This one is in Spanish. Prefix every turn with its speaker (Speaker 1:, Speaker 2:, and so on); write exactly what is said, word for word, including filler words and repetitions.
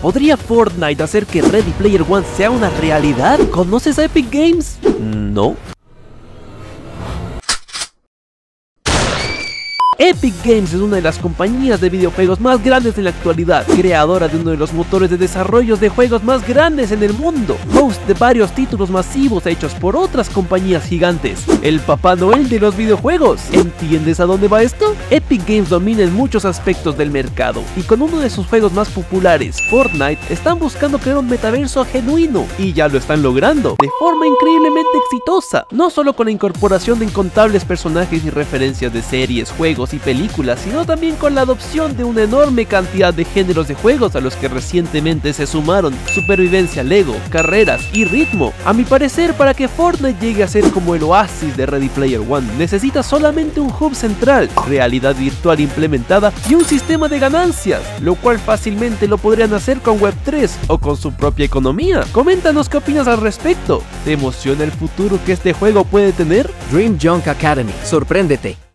Speaker 1: ¿Podría Fortnite hacer que Ready Player One sea una realidad? ¿Conoces a Epic Games? No. Epic Games es una de las compañías de videojuegos más grandes en la actualidad, creadora de uno de los motores de desarrollo de juegos más grandes en el mundo, host de varios títulos masivos hechos por otras compañías gigantes, el Papá Noel de los videojuegos. ¿Entiendes a dónde va esto? Epic Games domina en muchos aspectos del mercado, y con uno de sus juegos más populares, Fortnite, están buscando crear un metaverso genuino, y ya lo están logrando, de forma increíblemente exitosa, no solo con la incorporación de incontables personajes y referencias de series, juegos y películas, sino también con la adopción de una enorme cantidad de géneros de juegos a los que recientemente se sumaron supervivencia, Lego, carreras y ritmo. A mi parecer, para que Fortnite llegue a ser como el oasis de Ready Player One, necesita solamente un hub central, realidad virtual implementada y un sistema de ganancias, lo cual fácilmente lo podrían hacer con web tres o con su propia economía. Coméntanos qué opinas al respecto. ¿Te emociona el futuro que este juego puede tener?
Speaker 2: Dream Junk Academy, sorpréndete.